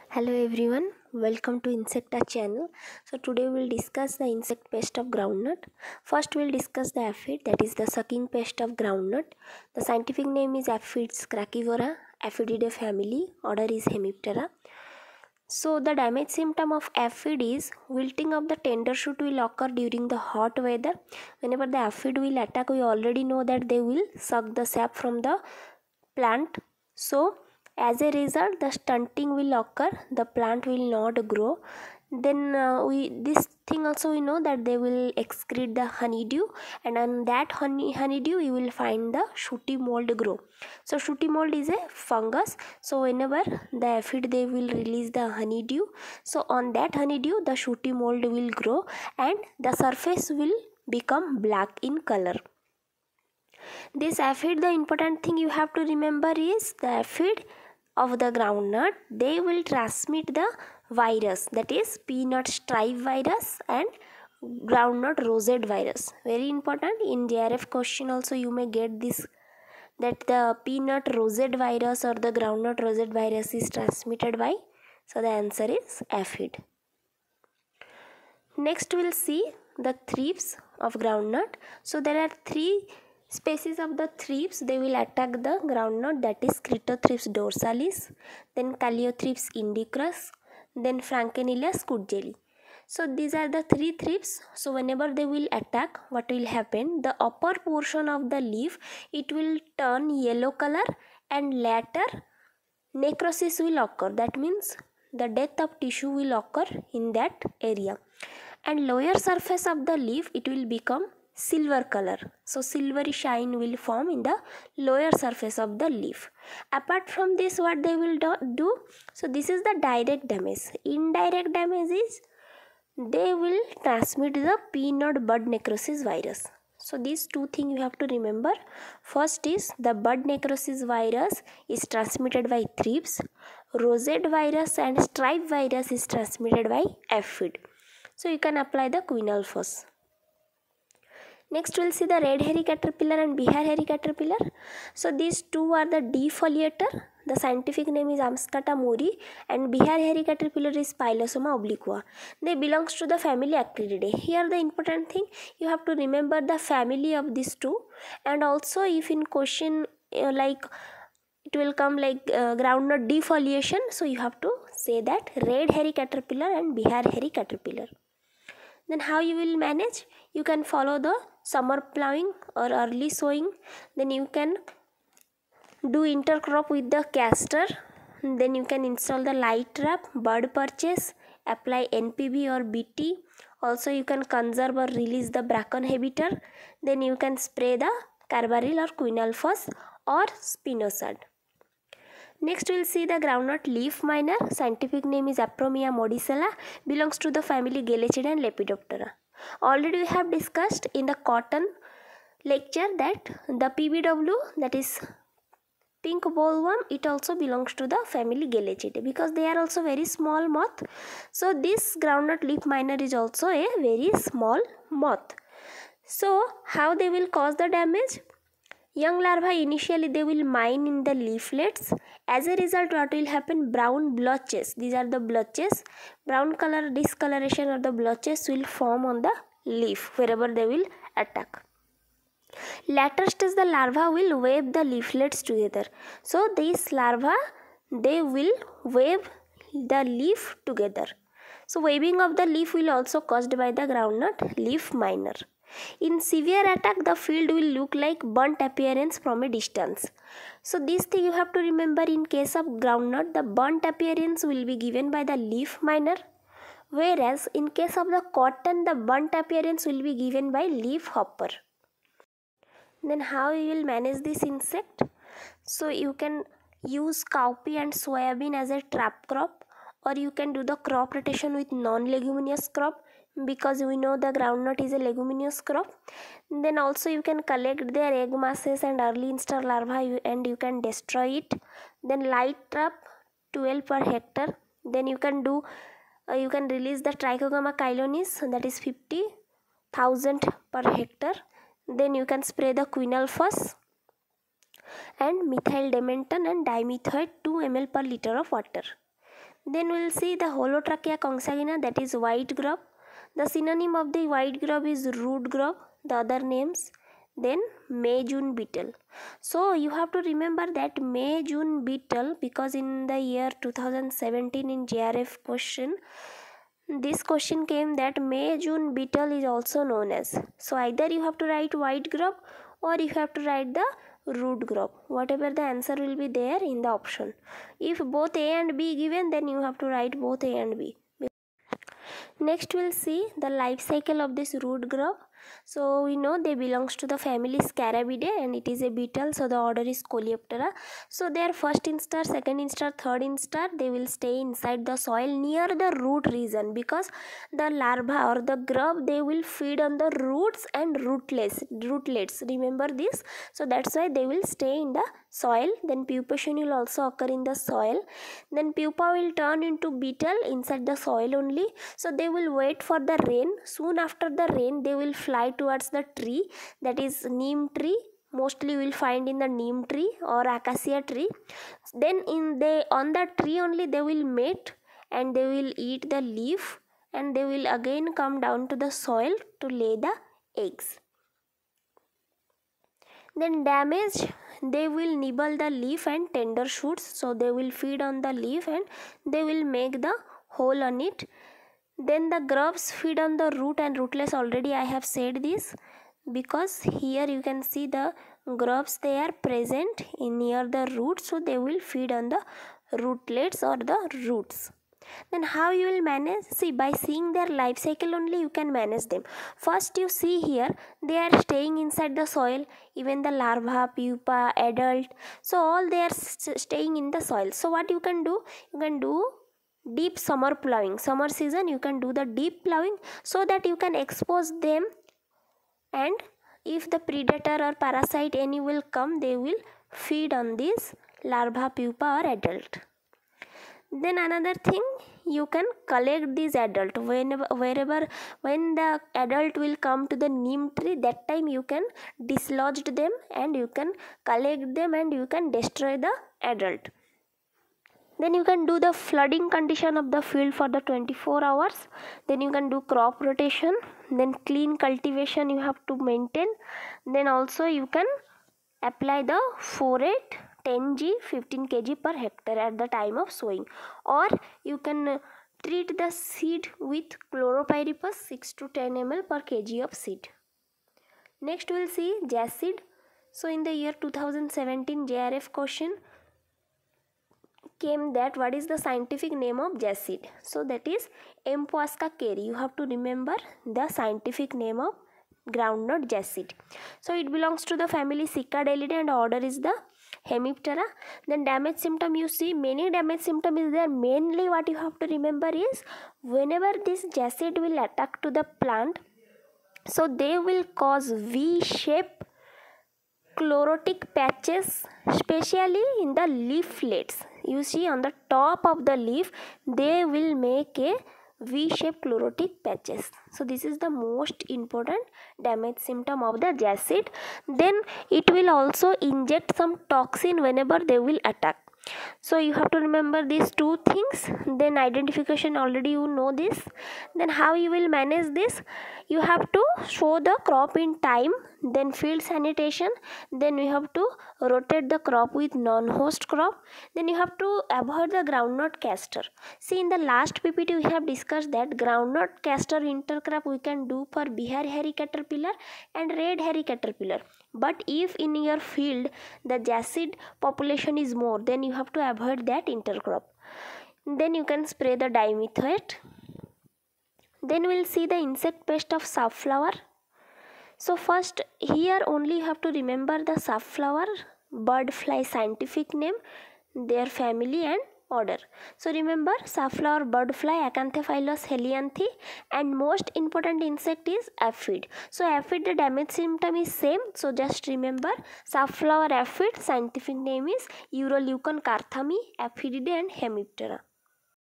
Hello everyone, welcome to Insecta channel. So today we'll discuss the insect pest of groundnut. First we'll discuss the aphid, that is the sucking pest of groundnut. The scientific name is Aphids crackyvora, Aphididae family, order is Hemiptera. So the damage symptom of aphid is wilting of the tender shoot will occur during the hot weather. Whenever the aphid will attack, we already know that they will suck the sap from the plant. So as a result the stunting will occur, the plant will not grow. Then this thing also we know that they will excrete the honeydew, and on that honeydew you will find the shooty mold grow. So shooty mold is a fungus. So whenever the aphid they will release the honeydew, so on that honeydew the shooty mold will grow and the surface will become black in color. This aphid, the important thing you have to remember is the aphid of the groundnut, they will transmit the virus, that is peanut stripe virus and groundnut rosette virus. Very important, in JRF question also you may get this, that the peanut rosette virus or the groundnut rosette virus is transmitted by. So the answer is aphid. Next we'll see the thrips of groundnut. So there are three species of the thrips, they will attack the groundnut, that is Critothrips dorsalis, then Calliothrips indicus, then Frankenella scudgelli. So these are the three thrips. So whenever they will attack, what will happen, the upper portion of the leaf, it will turn yellow color and later necrosis will occur, that means the death of tissue will occur in that area, and lower surface of the leaf it will become silver color. So silvery shine will form in the lower surface of the leaf. Apart from this, what they will do, so this is the direct damage. Indirect damage is they will transmit the peanut bud necrosis virus. So these two things you have to remember. First is the bud necrosis virus is transmitted by thrips, rosette virus and stripe virus is transmitted by aphid. So you can apply the quinalphos. Next we'll see the red hairy caterpillar and Bihar hairy caterpillar. So these two are the defoliator. The scientific name is Amscata mori and Bihar hairy caterpillar is Pilosoma obliqua. They belongs to the family Acrididae. Here the important thing, you have to remember the family of these two, and also if in question like it will come like groundnut defoliation, so you have to say that red hairy caterpillar and Bihar hairy caterpillar. Then how you will manage, you can follow the summer plowing or early sowing, then you can do intercrop with the castor, then you can install the light trap, bird purchase, apply NPB or BT, also you can conserve or release the bracken habiter, then you can spray the carbaryl or quinalphos or spinosad. Next we will see the groundnut leaf miner. Scientific name is Apromia modicella, belongs to the family Galechidae and Lepidoptera. Already we have discussed in the cotton lecture that the PBW, that is pink bollworm, it also belongs to the family Galechidae because they are also very small moth. So this groundnut leaf miner is also a very small moth. So how they will cause the damage? Young larvae initially they will mine in the leaflets. As a result, what will happen? Brown blotches. These are the blotches. Brown color discoloration or the blotches will form on the leaf wherever they will attack. Later stage the larva will wave the leaflets together. So these larvae they will wave the leaf together. So waving of the leaf will also caused by the groundnut leaf miner. In severe attack, the field will look like burnt appearance from a distance. So this thing you have to remember, in case of groundnut, the burnt appearance will be given by the leaf miner, whereas in case of the cotton, the burnt appearance will be given by leaf hopper. Then how you will manage this insect? So you can use cowpea and soybean as a trap crop, or you can do the crop rotation with non-leguminous crop, because we know the groundnut is a leguminous crop. Then also you can collect their egg masses and early instar larvae and you can destroy it. Then light trap 12 per hectare. Then you can do you can release the Trichogramma chylonis, that is 50,000 per hectare. Then you can spray the quinalphos and methyl dimenton and dimethoate 2 ml per liter of water. Then we will see the Holotrachea consanguina, that is white grub. The synonym of the white grub is root grub, the other names. Then May-June beetle. So you have to remember that May-June beetle, because in the year 2017 in JRF question, this question came that May-June beetle is also known as. So either you have to write white grub or you have to write the root grub. Whatever the answer will be there in the option. If both A and B given, then you have to write both A and B. Next we'll see the life cycle of this root grub. So we know they belongs to the family Scarabidae and it is a beetle, so the order is Coleoptera. So their first instar, second instar, third instar, they will stay inside the soil near the root region, because the larva or the grub, they will feed on the roots and rootlets. Remember this? So that's why they will stay in the soil. Then pupation will also occur in the soil. Then pupa will turn into beetle inside the soil only. So they will wait for the rain. Soon after the rain, they will fly towards the tree, that is neem tree. Mostly you will find in the neem tree or acacia tree. Then on that tree only they will mate and they will eat the leaf, and they will again come down to the soil to lay the eggs. Then damaged, they will nibble the leaf and tender shoots, so they will feed on the leaf and they will make the hole on it. Then the grubs feed on the root and rootlets. Already I have said this, because here you can see the grubs, they are present near the roots, so they will feed on the rootlets or the roots. Then how you will manage? See, by seeing their life cycle only you can manage them. First you see here, they are staying inside the soil, even the larva, pupa, adult, so all they are staying in the soil. So what you can do? You can do deep summer plowing. Summer season you can do the deep plowing, so that you can expose them, and if the predator or parasite any will come, they will feed on this larva, pupa or adult. Then another thing, you can collect these adult when the adult will come to the neem tree, that time you can dislodge them and you can collect them and you can destroy the adult. Then you can do the flooding condition of the field for the 24 hours. Then you can do crop rotation. Then clean cultivation you have to maintain. Then also you can apply the Forate 10g 15 kg per hectare at the time of sowing, or you can treat the seed with Chloropyrifos 6 to 10 ml per kg of seed. Next we will see Jacid. So in the year 2017 JRF question came that what is the scientific name of Jacid. So that is Empoasca cari. You have to remember the scientific name of groundnut Jacid. So it belongs to the family Cicadelidae and order is the Hemiptera. Then damage symptom, you see many damage symptom is there. Mainly what you have to remember is, whenever this Jacid will attack to the plant, so they will cause V-shape chlorotic patches, especially in the leaflets. You see on the top of the leaf, they will make a V-shaped chlorotic patches. So this is the most important damage symptom of the Jacid. Then it will also inject some toxin whenever they will attack. So you have to remember these two things. Then identification, already you know this. Then how you will manage this? You have to sow the crop in time, then field sanitation, then you have to rotate the crop with non-host crop, then you have to avoid the groundnut castor. See, in the last PPT we have discussed that groundnut castor intercrop we can do for Bihar hairy caterpillar and red hairy caterpillar. But if in your field the Jacid population is more, then you have to avoid that intercrop. Then you can spray the dimethoate. Then we will see the insect pest of safflower. So first here only you have to remember the safflower bird fly scientific name, their family and order. So remember safflower bird fly Acanthophilus helianthi, and most important insect is aphid. So aphid, the damage symptom is same, so just remember safflower aphid, scientific name is Uroleucon carthami, aphididae and Hemiptera.